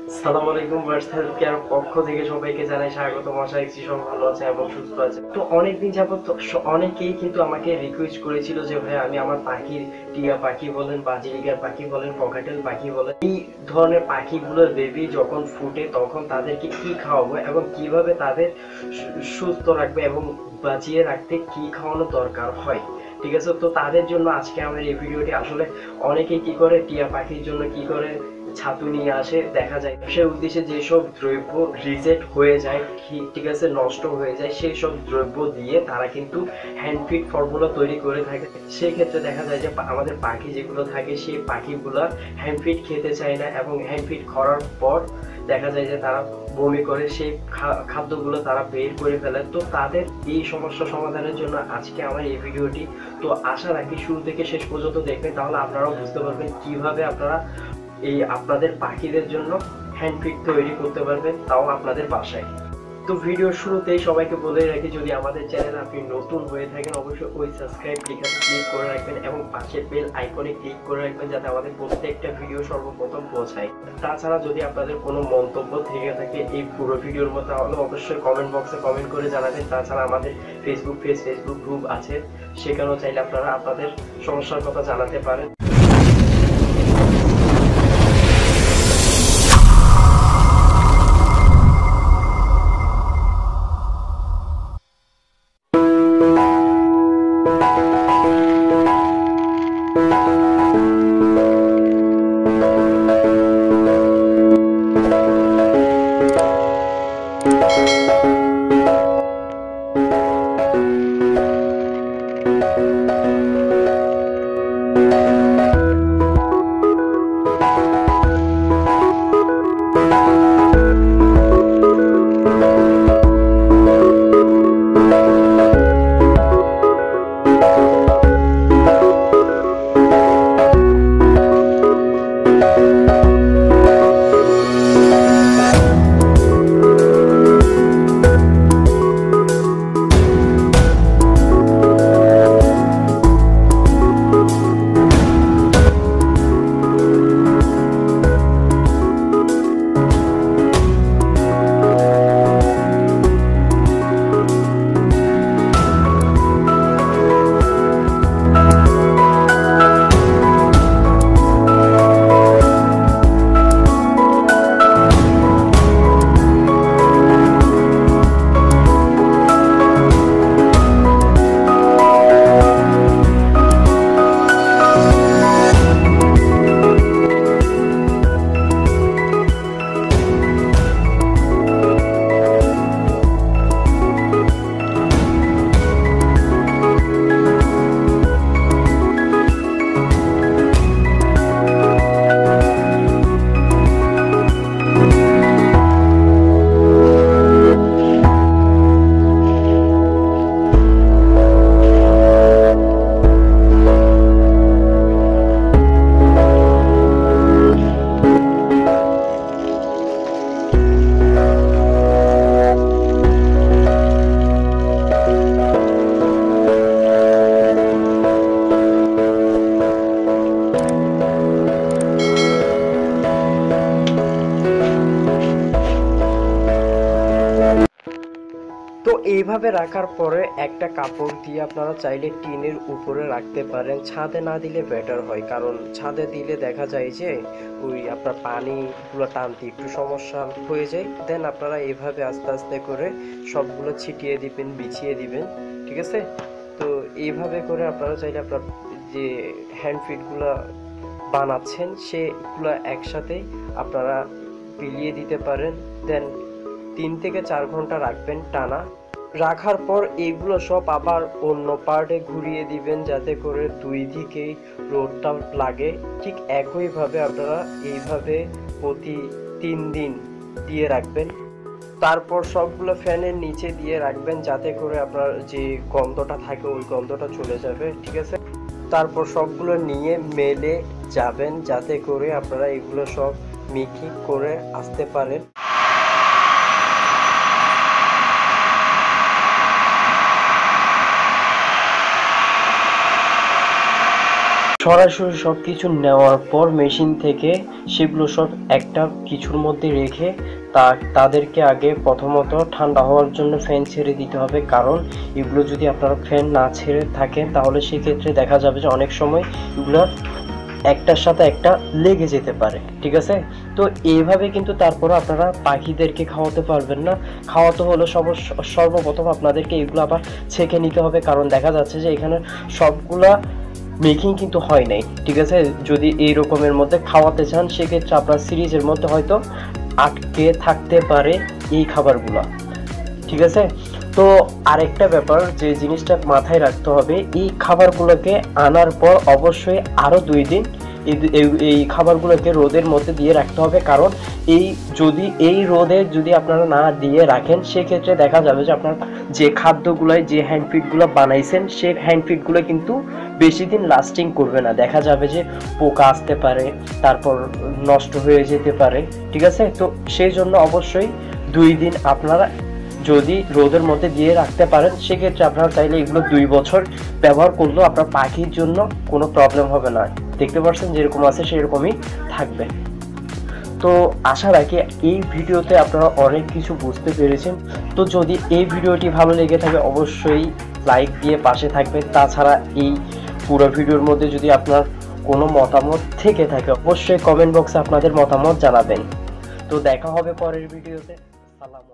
আসসালামু আলাইকুম ভার্সেল কেয়ার পক্ষ থেকে সবাইকে জানাই স্বাগতম। আশা করছি সব ভালো আছে এবং সুস্থ আছে। তো অনেকদিন যাবত অনেকেই কিন্তু আমাকে রিকোয়েস্ট করেছিল যে ভাই আমি আমার পাখির, টিয়া পাখি বলেন, বাজিরিগার পাখি বলেন, ককাটেল পাখি বলেন, এই ধরনের পাখিগুলোর বেবি যখন ফুটে তখন তাদেরকে কি খাওয়াবো এবং কিভাবে তাদের সুস্থ রাখবে এবং বাঁচিয়ে রাখতে কি খাওয়ানো দরকার হয়। ঠিক আছে, তো তাদের জন্য আজকে আমার এই ভিডিওটি। আসলে অনেকেই কি করে টিয়া পাখির জন্য কি করে ছাতু নিয়ে আসে, দেখা যায় সে উদ্দেশ্যে যেসব দ্রব্য রিজেক্ট হয়ে যায়, ঠিক আছে, নষ্ট হয়ে যায়, সেই সব দ্রব্য দিয়ে তারা কিন্তু হ্যান্ডফিড ফর্মুলা তৈরি করে থাকে। সেই ক্ষেত্রে দেখা যায় যে আমাদের পাখি যেগুলো থাকে সেই পাখিগুলো হ্যান্ডফিড খেতে চায় না এবং হ্যান্ডফিড করার পর দেখা যায় যে তারা বমি করে, সেই খাদ্যগুলো তারা বের করে ফেলে। তো তাদের এই সমস্যা সমাধানের জন্য আজকে আমার এই ভিডিওটি। তো আশা রাখি শুরু থেকে শেষ পর্যন্ত দেখবেন, তাহলে আপনারাও বুঝতে পারবেন কিভাবে আপনারা এই আপনাদের পাখিদের জন্য হ্যান্ডফিড তৈরি করতে পারবেন, তাও আপনাদের বাসায়। তো ভিডিওর শুরুতেই সবাইকে বলে রাখি, যদি আমাদের চ্যানেল আপনি নতুন হয়ে থাকেন অবশ্যই ওই সাবস্ক্রাইব লিখাতে ক্লিক করে রাখবেন এবং পাশের বেল আইকনে ক্লিক করে রাখবেন যাতে আমাদের প্রত্যেকটা ভিডিও সর্বপ্রথম পৌঁছায়। তাছাড়া যদি আপনাদের কোনো মন্তব্য থেকে থাকে এই পুরো ভিডিওর মধ্যে, তাহলে অবশ্যই কমেন্ট বক্সে কমেন্ট করে জানাবেন। তাছাড়া আমাদের ফেসবুক গ্রুপ আছে, সেখানেও চাইলে আপনারা আপনাদের সমস্যার কথা জানাতে পারেন। তো এইভাবে রাখার পরে একটা কাপড় দিয়ে আপনারা চাইলে টিনের উপরে রাখতে পারেন। ছাদে না দিলে বেটার হয়, কারণ ছাদে দিলে দেখা যায় যে ওই আপনার পানিগুলো টানতে একটু সমস্যা হয়ে যায়। দেন আপনারা এইভাবে আস্তে আস্তে করে সবগুলো ছিটিয়ে দিবেন, বিছিয়ে দিবেন, ঠিক আছে। তো এইভাবে করে আপনারা চাইলে আপনার যে হ্যান্ডফিডগুলো বানাচ্ছেন সেগুলো একসাথে আপনারা বিলিয়ে দিতে পারেন। দেন 3 থেকে 4 ঘন্টা রাখবেন টানা। রাখার পর এগুলো সব আবার অন্য পার্টে ঘুরিয়ে দিবেন যাতে করে দুই দিকেই রোদটা লাগে। ঠিক একইভাবে আপনারা এইভাবে প্রতি 3 দিন দিয়ে রাখবেন। তারপর সবগুলো ফ্যানের নিচে দিয়ে রাখবেন যাতে করে আপনার যে গন্ধটা থাকে ওই গন্ধটা চলে যাবে, ঠিক আছে। তারপর সবগুলো নিয়ে মেলে যাবেন যাতে করে আপনারা এগুলো সব মিক্সিং করে আসতে পারেন। সরাসরি সব কিছু নেওয়ার পর মেশিন থেকে সেগুলো সব একটা কিছুর মধ্যে রেখে তাদেরকে আগে প্রথমত ঠান্ডা হওয়ার জন্য ফ্যান ছেড়ে দিতে হবে, কারণ এগুলো যদি আপনারা ফ্যান না ছেড়ে থাকেন তাহলে সেক্ষেত্রে দেখা যাবে যে অনেক সময় এগুলো একটার সাথে একটা লেগে যেতে পারে, ঠিক আছে। তো এইভাবে কিন্তু তারপরে আপনারা পাখিদেরকে খাওয়াতে পারবেন না। খাওয়াতে হলে সর্বপ্রথম আপনাদেরকে এগুলো আবার ছেঁকে নিতে হবে, কারণ দেখা যাচ্ছে যে এখানে সবগুলা মেকিং কিন্তু হয় নাই, ঠিক আছে। যদি এই রকমের মধ্যে খাওয়াতে চান সেক্ষেত্রে আপনার সিরিজের মধ্যে হয়তো আটকে থাকতে পারে এই খাবারগুলো, ঠিক আছে। তো আরেকটা ব্যাপার যে জিনিসটা মাথায় রাখতে হবে, এই খাবারগুলোকে আনার পর অবশ্যই আরও 2 দিন এই খাবারগুলোকে রোদের মধ্যে দিয়ে রাখতে হবে, কারণ এই রোদে যদি আপনারা না দিয়ে রাখেন সেক্ষেত্রে দেখা যাবে যে আপনার যে খাদ্যগুলোয় যে হ্যান্ডফিডগুলো বানাইছেন সেই হ্যান্ডফিডগুলো কিন্তু বেশি দিন লাস্টিং করবে না, দেখা যাবে যে পোকা আসতে পারে, তারপর নষ্ট হয়ে যেতে পারে, ঠিক আছে। তো সেই জন্য অবশ্যই 2 দিন আপনারা যদি রোদের মধ্যে দিয়ে রাখতে পারেন সেক্ষেত্রে আপনারা চাইলে এগুলো 2 বছর ব্যবহার করলেও আপনার পাখির জন্য কোনো প্রবলেম হবে না। দেখতে পাচ্ছেন যেরকম আছে সেরকমই থাকবে। তো আশা রাখি এই ভিডিওতে আপনারা অনেক কিছু বুঝতে পেরেছেন। তো যদি এই ভিডিওটি ভালো লেগে থাকে অবশ্যই লাইক দিয়ে পাশে থাকবেন। তাছাড়া এই পুরো ভিডিওর মধ্যে যদি আপনার কোনো মতামত থেকে থাকে অবশ্যই কমেন্ট বক্সে আপনাদের মতামত জানাবেন। তো দেখা হবে পরের ভিডিওতে। সালাম।